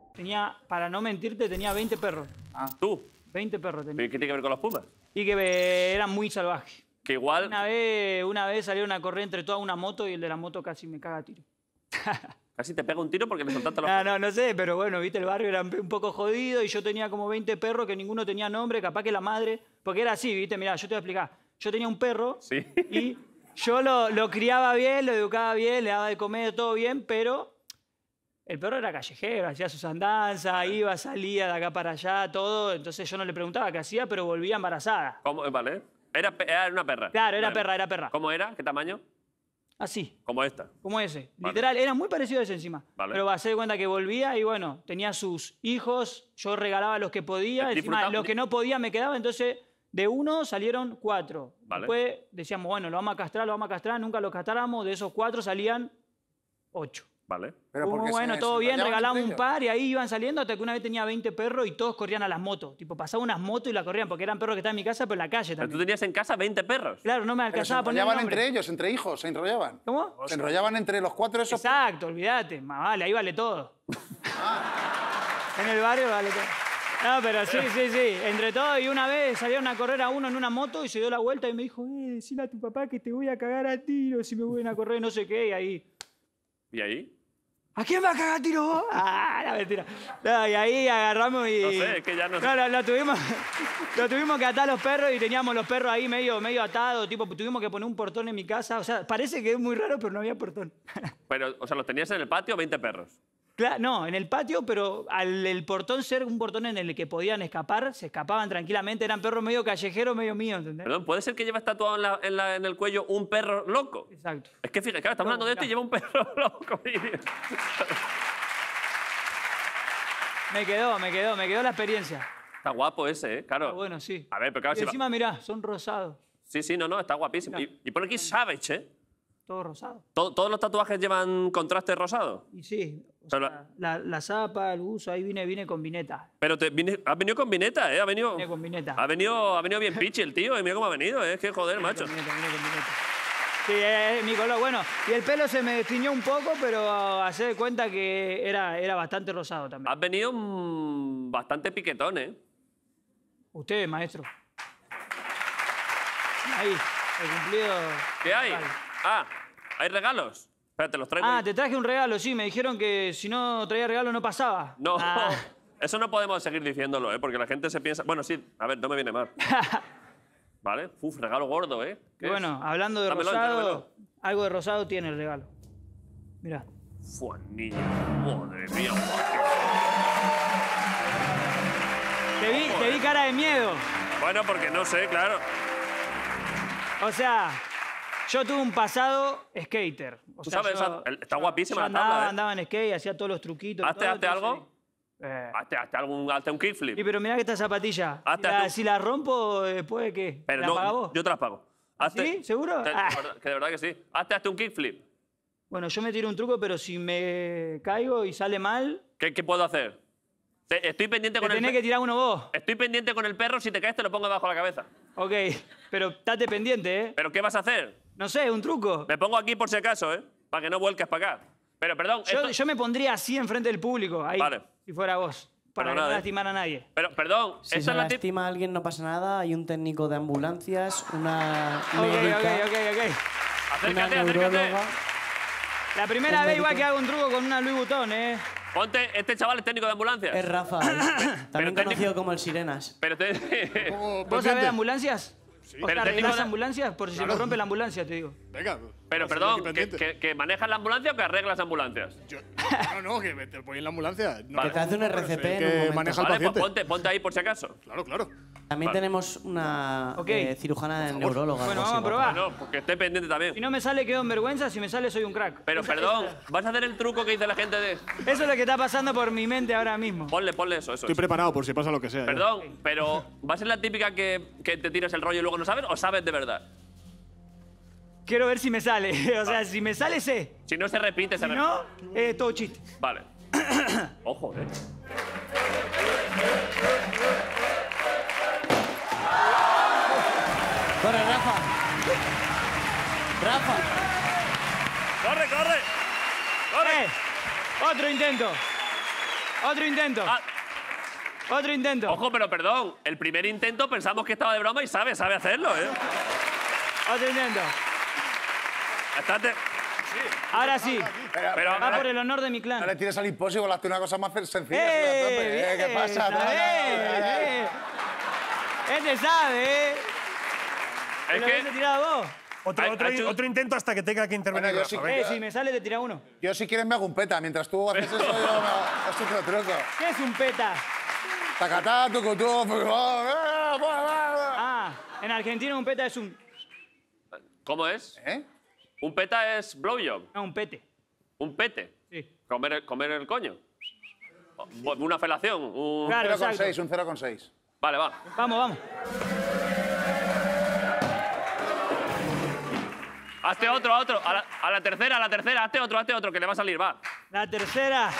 Tenía, para no mentirte, tenía 20 perros. Ah. ¿Tú? 20 perros tenía. ¿Qué tiene que ver con los pumas? Y que eran muy salvajes. Que igual... Una vez salieron a correr entre toda una moto y el de la moto casi me caga a tiro. Casi te pega un tiro porque le soltaste los... No sé, pero bueno, viste, el barrio era un poco jodido y yo tenía como 20 perros que ninguno tenía nombre, capaz que la madre... Porque era así, viste, mirá, yo te voy a explicar. Yo tenía un perro Sí. y yo lo criaba bien, lo educaba bien, le daba de comer, todo bien, pero el perro era callejero, hacía sus andanzas, iba, salía de acá para allá, todo. Entonces yo no le preguntaba qué hacía, pero volvía embarazada. ¿Cómo? Vale. Era una perra. Claro, era Vale. perra, era perra. ¿Cómo era? ¿Qué tamaño? Así, Como esta. como ese. Vale. Literal, era muy parecido a ese encima. Vale. Pero va a ser de cuenta que volvía y bueno, tenía sus hijos, yo regalaba los que podía, encima Disfrutaba- los que no podía me quedaba, entonces de uno salieron 4. Vale. Después decíamos, bueno, lo vamos a castrar, nunca lo castramos, de esos 4 salían 8. Vale. Pero ¿por qué Bueno, se todo bien, enrollaban regalamos entre un par y ahí iban saliendo hasta que una vez tenía 20 perros y todos corrían a las motos. Tipo, pasaban unas motos y la corrían porque eran perros que estaban en mi casa, pero en la calle Pero tú también. tenías en casa 20 perros. Claro, no me Pero se alcanzaba a poner el enrollaban nombre. entre ellos, entre hijos, se enrollaban. ¿Cómo? Se enrollaban entre los 4 esos. Exacto, olvídate. Más vale, ahí vale todo. En el barrio vale todo. No, pero sí. Entre todo, y una vez salieron a correr a uno en una moto y se dio la vuelta y me dijo, decile a tu papá que te voy a cagar a tiro si me voy a correr, no sé qué, y ahí... ¿Y ahí? ¿A quién va a cagar a tiro vos? Ah, la mentira. No, y ahí agarramos y... No sé, es que ya no sé. No, lo tuvimos que atar los perros y teníamos los perros ahí medio atados, tipo, tuvimos que poner un portón en mi casa. O sea, parece que es muy raro, pero no había portón. Pero, o sea, los tenías en el patio 20 perros. Claro, no, en el patio, pero al el portón ser un portón en el que podían escapar, se escapaban tranquilamente. Eran perros medio callejeros, medio míos, ¿entendés? Perdón, ¿puede ser que llevas tatuado en el cuello un perro loco? Exacto. Es que fíjate, claro, estamos hablando de esto y lleva un perro loco. Me quedó la experiencia. Está guapo ese, ¿eh? Claro. Ah, bueno, sí. A ver, pero claro, Y si lo- encima, mirá, son rosados. Sí, no, está guapísimo. Y pone aquí Savage, ¿eh? Todos rosados. ¿Todos los tatuajes llevan contraste rosado? Y sí, o Pero sea, la zapa, el buzo, ahí vine con vineta. Pero has venido con vineta, ¿eh? Vine con vineta. Ha venido bien pichi el tío, y mira cómo ha venido, ¿eh? Es que joder, macho. Vine con vineta. Sí, es mi color. Bueno, y el pelo se me destiñó un poco, pero hacé de cuenta que era bastante rosado también. Has venido bastante piquetón, ¿eh? Usted, maestro. Ahí, el cumplido. ¿Qué hay? total. Ah, ¿hay regalos? Espérate, los traigo. Ah, te traje un regalo, sí. Me dijeron que si no traía regalo no pasaba. No, Ah. eso no podemos seguir diciéndolo, ¿eh? Porque la gente se piensa... Bueno, sí, a ver, no me viene mal. ¿Vale? Uf, regalo gordo, ¿eh? ¿Qué es? Bueno, hablando de Dámelo, rosado, entrégamelo. algo de rosado tiene el regalo. Mirá. Fua, niño, madre mía. Te vi cara de miedo. Bueno, porque no sé, claro. O sea, yo tuve un pasado skater. O Tú sea, sabes, está guapísima yo la tabla, ¿eh? andaba en skate, hacía todos los truquitos. Hazte todo, entonces- algo. Hazte un kickflip. Y pero mirá que esta zapatilla. Hazte Si la rompo, después, ¿qué? Pero ¿La pagás no, vos? yo te las pago. ¿Sí? ¿Seguro? Ah. De verdad que sí. Hazte un kickflip. Bueno, yo me tiro un truco, pero si me caigo y sale mal, ¿Qué puedo hacer? Estoy pendiente te con el tenés que tirar uno vos. Estoy pendiente con el perro, si te caes te lo pongo debajo de la cabeza. Ok, pero estate pendiente, ¿eh? ¿Pero qué vas a hacer? No sé, un truco. Me pongo aquí por si acaso, ¿eh? Para que no vuelques para acá. Pero perdón, Yo me pondría así enfrente del público, ahí, Vale. si fuera vos, para Perdonad, no ¿eh? lastimar a nadie. Pero, perdón, Si esa se es la tip... lastima a alguien no pasa nada, hay un técnico de ambulancias, una Ok. médica, una Acércate. neuróloga. La primera Un vez igual médico. que hago un truco con una Louis Vuitton, ¿eh? Ponte, este chaval es técnico de ambulancias. Es Rafa, también técnico- conocido como el Sirenas. Pero ¿Vos sabés de ambulancias? Pero ¿O sea, técnico arreglás de- ambulancias? Por si se me rompe la ambulancia, te digo. Venga. Pero vamos a perdón, estar aquí pendiente. que manejas la ambulancia o que arreglas ambulancias. No, que te voy en la ambulancia. No, Vale. Que te hace un pero RCP sé en que un momento. maneja al Vale, pues paciente. ponte ahí por si acaso. Claro. También Vale. tenemos una Ok. cirujana neuróloga. Bueno, algo así, vamos a probar. No, porque esté pendiente también. Si no me sale, quedo en vergüenza. Si me sale, soy un crack. Pero perdón, ¿vas a hacer el truco que dice la gente de...? Eso es lo que está pasando por mi mente ahora mismo. Ponle eso. Estoy preparado por si pasa lo que sea. Perdón, pero ¿va a ser la típica que te tiras el rollo y luego no sabes o sabes de verdad? Quiero ver si me sale. O sea, si me sale, sé. Si no se repite, Si no, es todo chiste. Vale. Ojo, Corre, Rafa. Rafa. ¡Corre! Otro intento. Otro intento. Ah. Otro intento. Ojo, pero perdón. El primer intento pensamos que estaba de broma y sabe hacerlo, ¿eh? Otro intento. Estate... Ahora sí. Pero Va por el honor de mi clan. No le tires al Impossible, hazte una cosa más sencilla. ¿Qué pasa? Este sabe, ¿eh? Es ¿Lo que... habías tirado vos? Otro intento hasta que tenga que intervenir. Bueno, yo Rafa, sí venga. Si me sale, te tira uno. Yo si quieres me hago un peta. Mientras tú haces eso, yo me hago otro truco. ¿Qué es un peta? Tacatá, tucutú, Ah, en Argentina un peta es un... ¿Cómo es? ¿Eh? Un peta es blowjob. No, un pete. Un pete. Sí. Comer el coño. Una felación. Claro, exacto. 0,6, un 0,6. Vale, va. Vamos, vamos. Hazte otro. A la tercera. Hazte otro, que le va a salir, va. La tercera.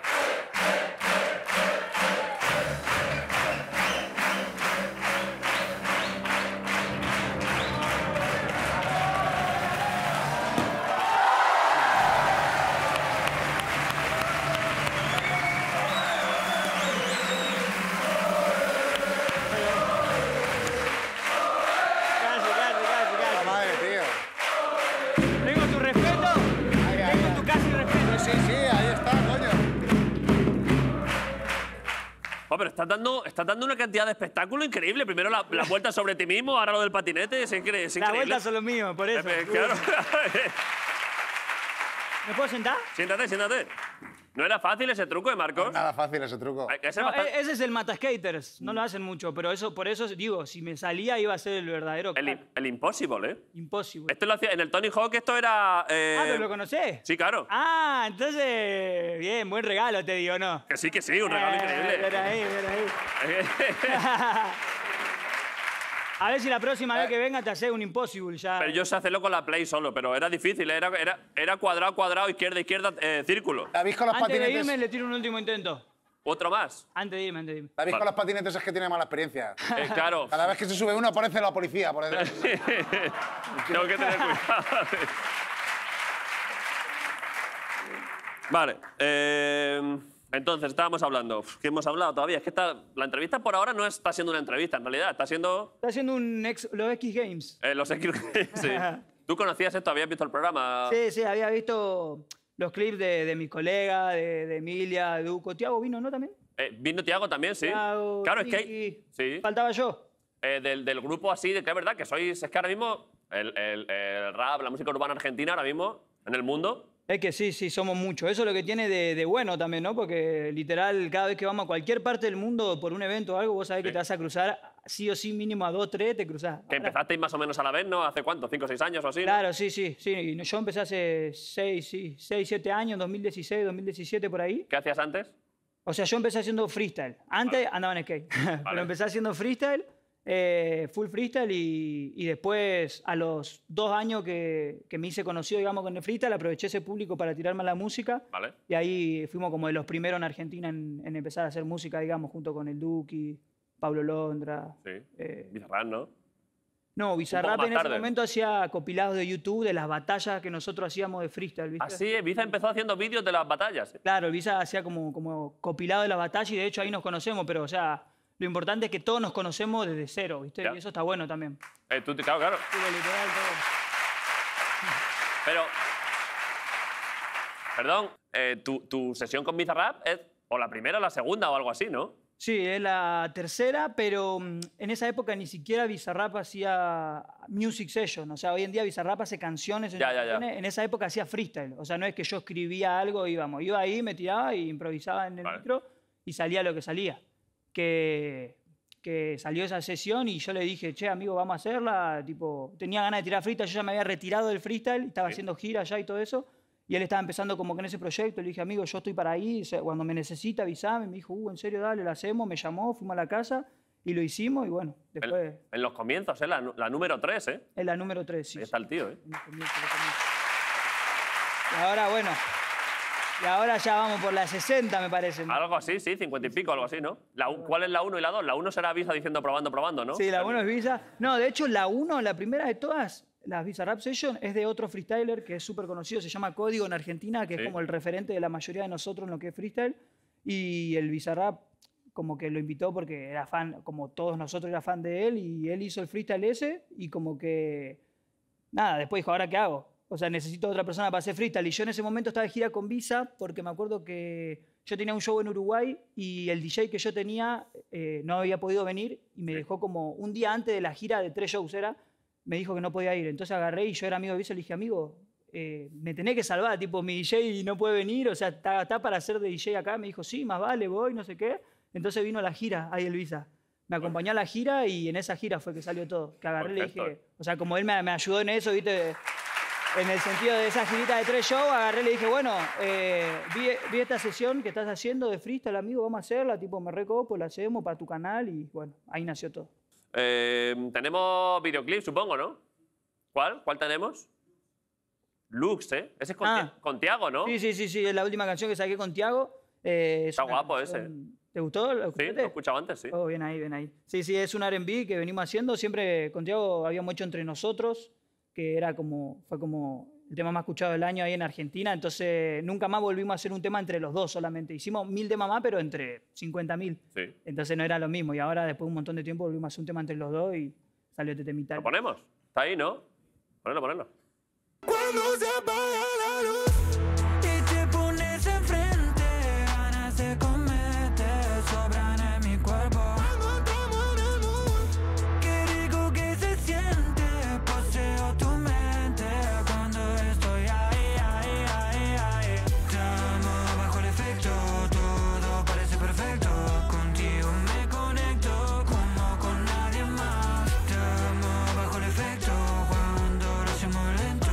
Casi. Madre, tío. Tengo tu respeto. Tengo tu casi respeto. Sí, ahí está, coño. Oh, pero estás dando una cantidad de espectáculo increíble. Primero la vuelta sobre ti mismo, ahora lo del patinete. Es increíble. Las vueltas son lo mío, por eso. Claro. ¿Me puedo sentar? Siéntate. ¿No era fácil ese truco de Marcos? Nada fácil ese truco. Hay que ser No, bastante- ese es el mata skaters. No lo hacen mucho, pero por eso digo, si me salía iba a ser el verdadero crack. el impossible, ¿eh? Imposible. Esto lo hacía en el Tony Hawk, esto era... ¿Pero lo conocés? Sí, claro. Ah, entonces, bien, buen regalo te digo, ¿no? Que sí, un regalo increíble. Bien ahí. A ver si la próxima vez que venga te hace un impossible ya. Pero yo sé hacerlo con la Play solo, pero era difícil. Era cuadrado, izquierda, círculo. David con los Antes de patinetes. irme le tiro un último intento. Otro más. Antes de irme. David con los patinetes es que tiene mala experiencia. Claro. Cada vez que se sube uno aparece la policía por detrás. Tengo que tener cuidado. Vale. Entonces, estábamos hablando. ¿Qué hemos hablado todavía? Es que la entrevista por ahora no está siendo una entrevista, en realidad. Está siendo Está haciendo los X Games. los X. Sí. ¿Tú conocías esto? ¿Habías visto el programa? Sí, había visto los clips de mi colega, de Emilia, de Duco. Tiago vino, ¿no? También. Vino Tiago también, sí. Tiago, Claro, es que Tiki. sí. Faltaba yo. Del grupo así, de que es verdad que sois... Es que ahora mismo el rap, la música urbana argentina, ahora mismo, en el mundo... Es que sí, somos muchos. Eso es lo que tiene de bueno también, ¿no? Porque literal, cada vez que vamos a cualquier parte del mundo por un evento o algo, vos sabés que te vas a cruzar sí o sí mínimo a 2, 3, te cruzás. Que empezasteis más o menos a la vez, ¿no? ¿Hace cuánto? ¿5 o 6 años o así? ¿no? Claro, sí. Y yo empecé hace 6, 7 años, 2016, 2017, por ahí. ¿Qué hacías antes? O sea, yo empecé haciendo freestyle. Antes andaba en skate. Pero empecé haciendo freestyle, full freestyle, y después, a los 2 años que me hice conocido, digamos, con el freestyle, aproveché ese público para tirarme a la música. Vale. Y ahí fuimos como de los primeros en Argentina en empezar a hacer música, digamos, junto con el Duki, Pablo Londra. Sí. Bizarrap, ¿no? No, Bizarrap más en ese tarde. momento hacía compilados de YouTube de las batallas que nosotros hacíamos de freestyle, ¿viste? Así es, Biza empezó haciendo vídeos de las batallas. Claro, el Visa hacía como compilado de la batalla y de hecho ahí nos conocemos, pero o sea, lo importante es que todos nos conocemos desde cero, ¿viste? Ya. Y eso está bueno también. Claro. Digo, literal, todo. Pero... Perdón, tu sesión con Bizarrap es o la primera o la segunda o algo así, ¿no? Sí, es la tercera, pero en esa época ni siquiera Bizarrap hacía music session. O sea, hoy en día Bizarrap hace canciones. Ya. En esa época hacía freestyle. O sea, no es que yo escribía algo y íbamos. Iba ahí, me tiraba y improvisaba en el Vale. micro y salía lo que salía. Que salió esa sesión y yo le dije, che, amigo, vamos a hacerla. Tipo, tenía ganas de tirar freestyle. Yo ya me había retirado del freestyle, estaba haciendo gira allá y todo eso. Y él estaba empezando como que en ese proyecto. Le dije, amigo, yo estoy para ahí. O sea, cuando me necesita, avísame. Me dijo, en serio, dale, lo hacemos. Me llamó, fuimos a la casa y lo hicimos. Y bueno, después En los comienzos, ¿eh? La número 3, ¿eh? es la número 3. Sí, Ahí está el tío, ¿eh? sí, lo comienzo. Y ahora, bueno, y ahora ya vamos por la 60, me parece. Algo así, sí, 50 y pico, algo así, ¿no? ¿Cuál es la 1 y la 2? La 1 será Biza diciendo probando, ¿no? Sí, la 1 es Visa. No, de hecho, la 1, la primera de todas, la Bizarrap Session, es de otro freestyler que es súper conocido, se llama Código en Argentina, que Sí. es como el referente de la mayoría de nosotros en lo que es freestyle. y el Bizarrap como que lo invitó porque era fan, como todos nosotros era fan de él, y él hizo el freestyle ese y como que, nada, después dijo, ¿ahora qué hago? O sea, necesito otra persona para hacer freestyle. Y yo en ese momento estaba de gira con Visa porque me acuerdo que yo tenía un show en Uruguay y el DJ que yo tenía no había podido venir y me dejó como un día antes de la gira de 3 shows me dijo que no podía ir. Entonces agarré y yo era amigo de Visa y le dije, amigo, me tenés que salvar, tipo, mi DJ no puede venir, o sea, está para ser de DJ acá. Me dijo, sí, más vale, voy, no sé qué. Entonces vino a la gira, ahí el Visa. Me acompañó a la gira y en esa gira fue que salió todo. Que agarré y le dije, o sea, como él me ayudó en eso, ¿viste? En el sentido de esa girita de 3 shows, agarré y le dije, bueno, vi esta sesión que estás haciendo de freestyle, amigo, vamos a hacerla, tipo, me recopo, la hacemos para tu canal y bueno, ahí nació todo. Tenemos videoclip, supongo, ¿no? ¿Cuál? ¿Cuál tenemos? Lux, ¿eh? Ese es con Tiago, ¿no? Sí, es la última canción que saqué con Tiago. Está guapo ese. ¿Te gustó? Sí, lo he escuchado antes, sí. Oh, bien ahí, bien ahí. Sí, es un R&B que venimos haciendo. Siempre con Tiago habíamos hecho Entre Nosotros, que fue como el tema más escuchado del año ahí en Argentina. Entonces nunca más volvimos a hacer un tema entre los dos solamente. Hicimos 1000 temas más, pero entre 50.000. Sí. Entonces no era lo mismo. Y ahora, después de un montón de tiempo, volvimos a hacer un tema entre los dos y salió este temita. ¿Lo ponemos? Está ahí, ¿no? Ponelo. Cuando se apaga la luz y te pones enfrente, ganas de comerte sobran en mi cuerpo. Cuando entramos en el mood, qué rico que se siente, poseo tu mente cuando estoy ahí. Te amo bajo el efecto, todo parece perfecto. Contigo me conecto como con nadie más. Te amo bajo el efecto cuando lo hacemos lento.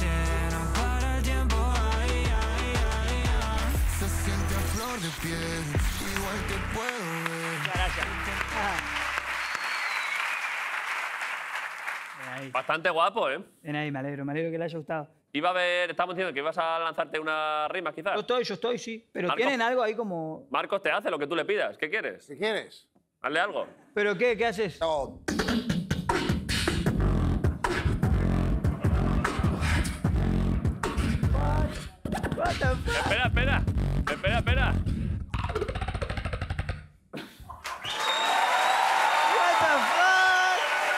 De piel, igual te puedo ver. Gracias. Bastante guapo, ¿eh? Bien ahí, me alegro que le haya gustado. Estamos diciendo que ibas a lanzarte unas rimas, quizás. Yo estoy, sí. Pero Marcos, tienen algo ahí como... Marcos te hace lo que tú le pidas. ¿Qué quieres? ¿Qué quieres? Hazle algo. ¿Pero qué? ¿Qué haces? No. What the fuck? Espera. What the fuck?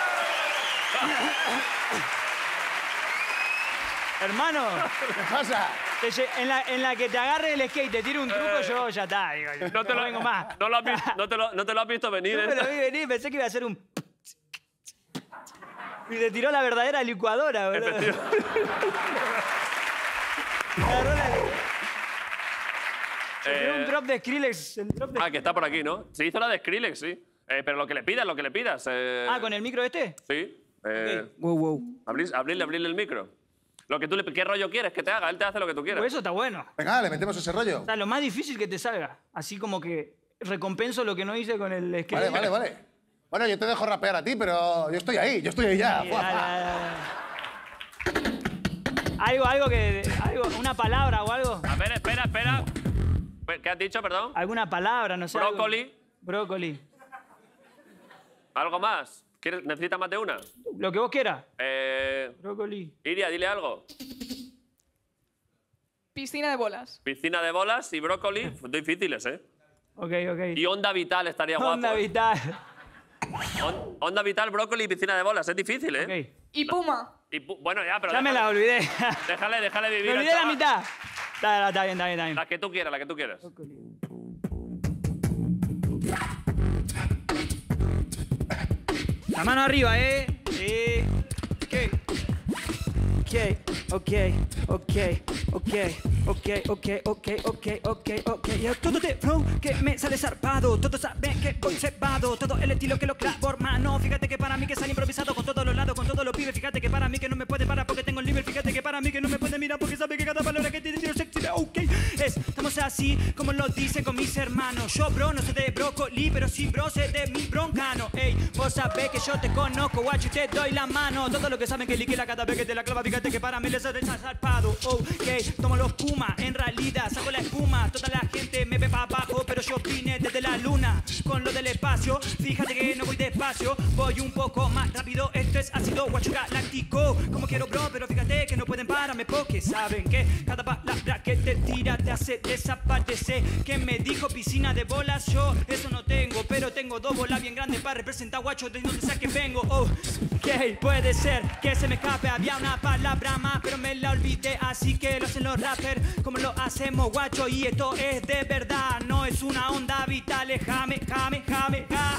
Hermano, ¿Qué pasa? en la que te agarre el skate y te tire un truco, yo ya está. Digo, no vengo más. No te lo has visto venir. No me lo vi venir, pensé que iba a ser un... Y te tiró la verdadera licuadora, boludo. Tiró un drop de Skrillex. Que está por aquí, ¿no? Se hizo la de Skrillex, sí. Pero lo que le pidas. ¿Con el micro este? Sí. Okay. Wow. Abrirle el micro. ¿Qué rollo quieres que te haga? Él te hace lo que tú quieras. Pues eso está bueno. Venga, le metemos ese rollo. O sea, lo más difícil que te salga. Así como que recompenso lo que no hice con el skate. Vale. Bueno, yo te dejo rapear a ti, pero yo estoy ahí ya. Algo, una palabra o algo. A ver, espera. ¿Qué has dicho, perdón? Alguna palabra, no sé. Brócoli. ¿Algo más? ¿Necesitas más de una? Lo que vos quieras. Brócoli. Iria, dile algo. Piscina de bolas. Piscina de bolas y brócoli. Difíciles, ¿eh? Ok. Y onda vital estaría guapo. Onda vital. Onda vital, brócoli y piscina de bolas. Es difícil, ¿eh? Okay. Y Puma. Bueno, ya, pero... Ya me la olvidé. Déjale vivir. Me olvidé la mitad. Está bien. La que tú quieras. La mano arriba, ¿eh? Ok. Todo de flow que me sale zarpado. Todos saben que voy cebado. Todo el estilo que lo clavo, hermano. Fíjate que para mí que sale improvisado con todos los lados, con todos los pibes. Fíjate que para mí que no me puede parar porque tengo el nivel. Fíjate que para mí que no me puede mirar porque sabe que cada palabra que te tiro sexy. Ok, estamos así como lo dicen con mis hermanos. Yo, bro, no sé de brócoli, pero sí, bro, sé de mi broncano. Ey, vos sabés que yo te conozco, guacho, y te doy la mano. Todo lo que saben que liquila cada vez que te la clava. Fíjate que para mí les hace zarpado. Ok, tomo los Puma, en realidad saco la espuma. Toda la gente me ve para abajo, pero yo vine desde la luna con lo del espacio. Fíjate que no voy despacio, voy un poco más rápido. Esto es ácido guacho galáctico. Como quiero, bro, pero fíjate que no pueden pararme porque saben que cada palabra que que te tira, te hace desaparecer. Que me dijo piscina de bolas, yo eso no tengo, pero tengo 2 bolas bien grandes para representar, guacho, de donde sea que vengo. Oh, que puede ser que se me escape, había una palabra más, pero me la olvidé, así que lo hacen los rappers, como lo hacemos, guacho, y esto es de verdad, no es una onda vital, es jame, jame, jame, ja.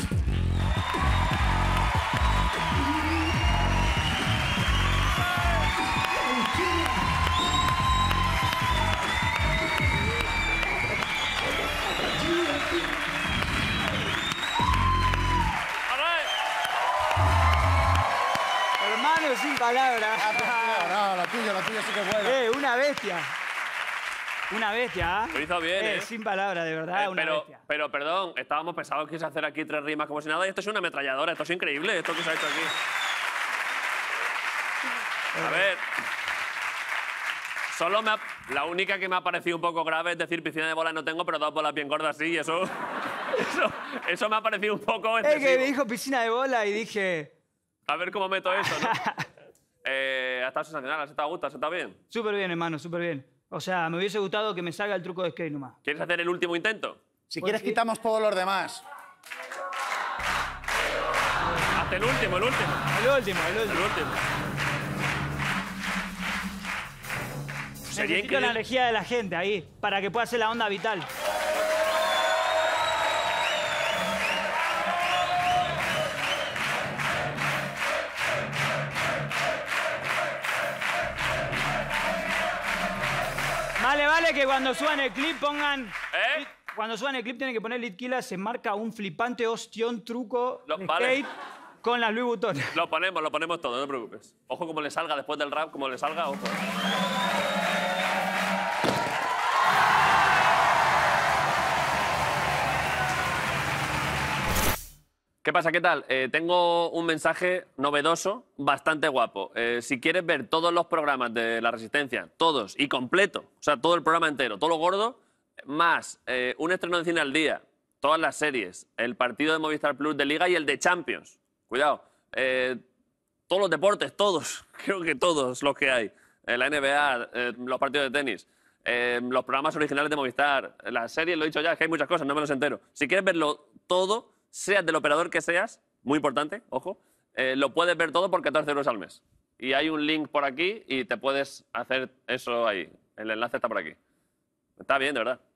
Hermano, sin palabras. No, la tuya sí que es buena. Una bestia. Una bestia, ¿ah? Lo hizo bien, Sin palabras, de verdad, una bestia. Pero, perdón, estábamos pensados que quise hacer aquí 3 rimas como si nada y esto es una ametralladora, esto es increíble, esto que se ha hecho aquí. A ver... La única que me ha parecido un poco grave es decir piscina de bolas no tengo, pero 2 bolas bien gordas sí, y eso me ha parecido un poco excesivo. Es que me dijo piscina de bolas y dije... A ver cómo meto eso, ¿no? Ha estado sensacional, ¿has estado a gusto? ¿Has estado bien? Súper bien, hermano, súper bien. O sea, me hubiese gustado que me salga el truco de skate nomás. ¿Quieres hacer el último intento? Si quieres quitamos todos los demás. Haz el último, el último. El último. Sería Necesito la energía de la gente ahí, para que pueda hacer la onda vital. Vale, que cuando suban el clip pongan... Cuando suban el clip tienen que poner Litquila, se marca un flipante ostión truco de skate con las Louis Vuitton. Lo ponemos todo, no te preocupes. Ojo como le salga después del rap, como le salga, ojo. ¿Qué pasa? ¿Qué tal? Tengo un mensaje novedoso, bastante guapo. Si quieres ver todos los programas de La Resistencia, todos y completo, o sea, todo el programa entero, todo lo gordo, más un estreno de cine al día, todas las series, el partido de Movistar Plus de Liga y el de Champions. Cuidado. Todos los deportes, todos, creo que todos los que hay. La NBA, los partidos de tenis, los programas originales de Movistar, las series, lo he dicho ya, es que hay muchas cosas, no me los entero. Si quieres verlo todo, seas del operador que seas, muy importante, ojo, lo puedes ver todo por 14 euros al mes. Y hay un link por aquí y te puedes hacer eso ahí. El enlace está por aquí. Está bien, de verdad.